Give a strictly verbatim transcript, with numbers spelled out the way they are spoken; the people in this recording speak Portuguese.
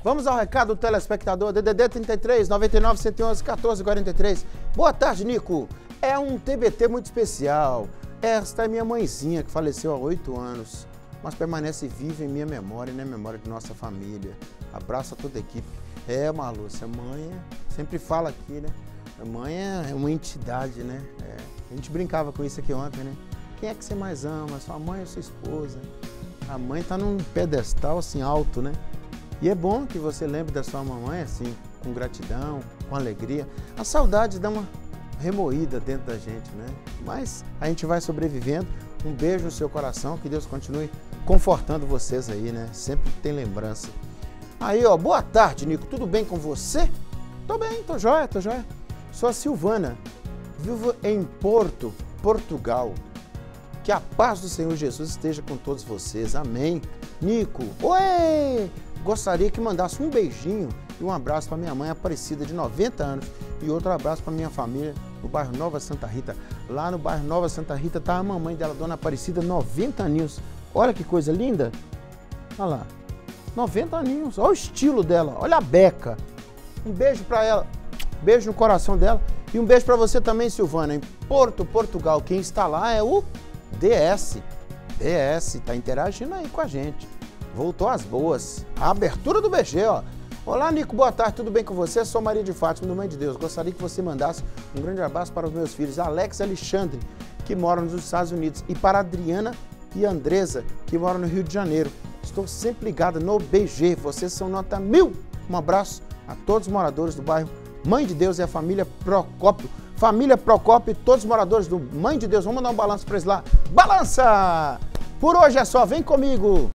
Vamos ao recado do telespectador, D D D trinta e três, noventa e nove, cento e onze, quatorze, quarenta e três. Boa tarde, Nico. É um T B T muito especial. Esta é minha mãezinha, que faleceu há oito anos, mas permanece viva em minha memória e na memória de nossa família. Abraço a toda a equipe. É, Marlúcia, mãe sempre fala aqui, né? A mãe é uma entidade, né? É. A gente brincava com isso aqui ontem, né? Quem é que você mais ama? Sua mãe ou sua esposa? A mãe tá num pedestal assim alto, né? E é bom que você lembre da sua mamãe assim, com gratidão, com alegria. A saudade dá uma remoída dentro da gente, né? Mas a gente vai sobrevivendo. Um beijo no seu coração, que Deus continue confortando vocês aí, né? Sempre tem lembrança. Aí, ó, boa tarde, Nico. Tudo bem com você? Tô bem, tô jóia, tô jóia. Sou a Silvana, vivo em Porto, Portugal. Que a paz do Senhor Jesus esteja com todos vocês. Amém. Nico, oi! Gostaria que mandasse um beijinho e um abraço para minha mãe Aparecida, de noventa anos, e outro abraço para minha família no bairro Nova Santa Rita. Lá no bairro Nova Santa Rita tá a mamãe dela, Dona Aparecida, noventa aninhos. Olha que coisa linda. Olha lá, noventa aninhos. Olha o estilo dela, olha a beca. Um beijo para ela, beijo no coração dela. E um beijo para você também, Silvana, em Porto, Portugal. Quem está lá é o D S. D S, tá interagindo aí com a gente. Voltou às boas. A abertura do B G, ó. Olá, Nico, boa tarde, tudo bem com você? Sou Maria de Fátima, do Mãe de Deus. Gostaria que você mandasse um grande abraço para os meus filhos, Alex e Alexandre, que moram nos Estados Unidos, e para a Adriana e a Andresa, que moram no Rio de Janeiro. Estou sempre ligada no B G, vocês são nota mil. Um abraço a todos os moradores do bairro Mãe de Deus e a família Procópio. Família Procópio e todos os moradores do Mãe de Deus. Vamos mandar um balanço para eles lá. Balança! Por hoje é só, vem comigo!